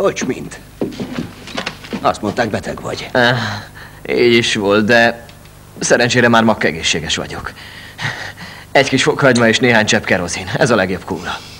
Hogy mint? Azt mondták, beteg vagy. Így is volt, de szerencsére már egészséges vagyok. Egy kis fokhagyma és néhány csepp kerozin. Ez a legjobb kúra.